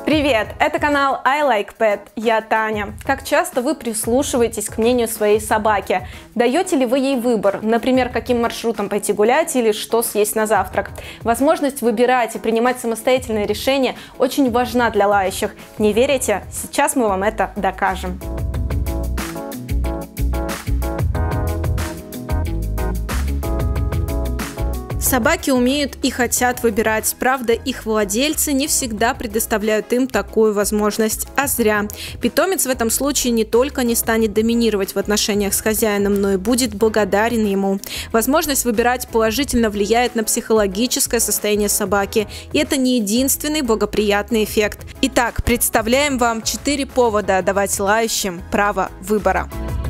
Привет! Это канал I Like Pet. Я Таня. Как часто вы прислушиваетесь к мнению своей собаки? Даете ли вы ей выбор? Например, каким маршрутом пойти гулять или что съесть на завтрак? Возможность выбирать и принимать самостоятельные решения очень важна для лающих. Не верите? Сейчас мы вам это докажем. Собаки умеют и хотят выбирать, правда, их владельцы не всегда предоставляют им такую возможность, а зря. Питомец в этом случае не только не станет доминировать в отношениях с хозяином, но и будет благодарен ему. Возможность выбирать положительно влияет на психологическое состояние собаки, и это не единственный благоприятный эффект. Итак, представляем вам 4 повода давать лающим право выбора.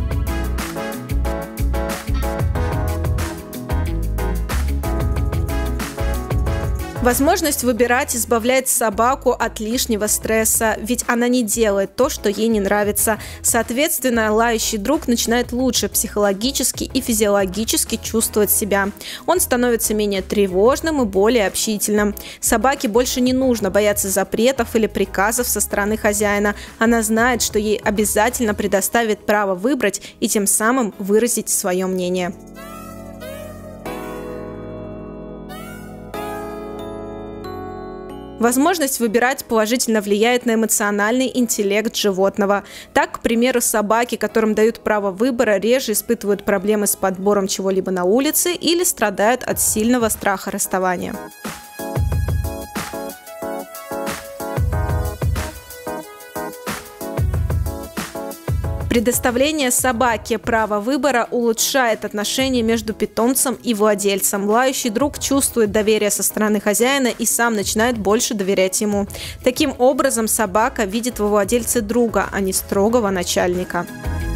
Возможность выбирать избавляет собаку от лишнего стресса, ведь она не делает то, что ей не нравится. Соответственно, лающий друг начинает лучше психологически и физиологически чувствовать себя. Он становится менее тревожным и более общительным. Собаке больше не нужно бояться запретов или приказов со стороны хозяина. Она знает, что ей обязательно предоставит право выбрать и тем самым выразить свое мнение. Возможность выбирать положительно влияет на эмоциональный интеллект животного. Так, к примеру, собаки, которым дают право выбора, реже испытывают проблемы с подбором чего-либо на улице или страдают от сильного страха расставания. Предоставление собаке права выбора улучшает отношения между питомцем и владельцем. Лающий друг чувствует доверие со стороны хозяина и сам начинает больше доверять ему. Таким образом, собака видит во владельце друга, а не строгого начальника.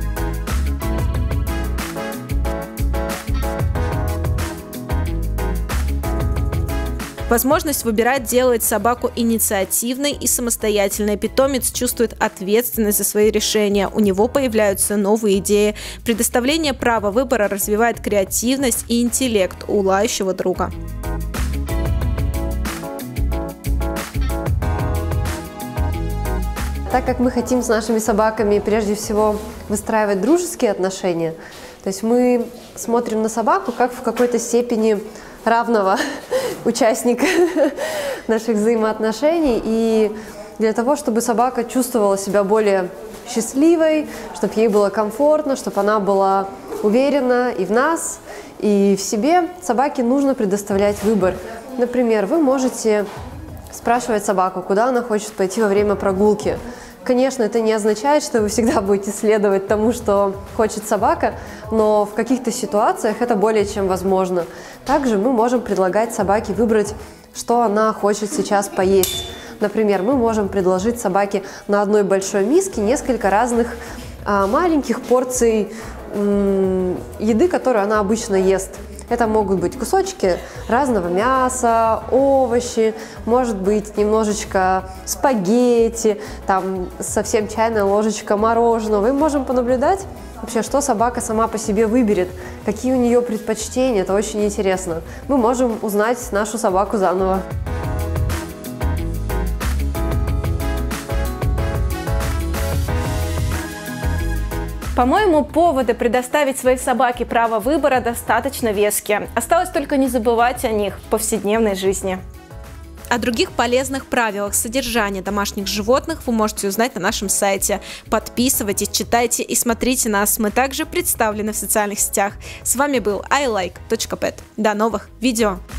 Возможность выбирать делает собаку инициативной и самостоятельной. Питомец чувствует ответственность за свои решения. У него появляются новые идеи. Предоставление права выбора развивает креативность и интеллект у лающего друга. Так как мы хотим с нашими собаками прежде всего выстраивать дружеские отношения, то есть мы смотрим на собаку как в какой-то степени равного участника наших взаимоотношений. И для того, чтобы собака чувствовала себя более счастливой, чтобы ей было комфортно, чтобы она была уверена и в нас, и в себе, собаке нужно предоставлять выбор. Например, вы можете спрашивать собаку, куда она хочет пойти во время прогулки. Конечно, это не означает, что вы всегда будете следовать тому, что хочет собака, но в каких-то ситуациях это более чем возможно. Также мы можем предлагать собаке выбрать, что она хочет сейчас поесть. Например, мы можем предложить собаке на одной большой миске несколько разных маленьких порций еды, которую она обычно ест. Это могут быть кусочки разного мяса, овощи, может быть немножечко спагетти, там совсем чайная ложечка мороженого. И можем понаблюдать вообще, что собака сама по себе выберет, какие у нее предпочтения. Это очень интересно. Мы можем узнать нашу собаку заново. По-моему, поводы предоставить своей собаке право выбора достаточно веские. Осталось только не забывать о них в повседневной жизни. О других полезных правилах содержания домашних животных вы можете узнать на нашем сайте. Подписывайтесь, читайте и смотрите нас. Мы также представлены в социальных сетях. С вами был ilike.pet. До новых видео!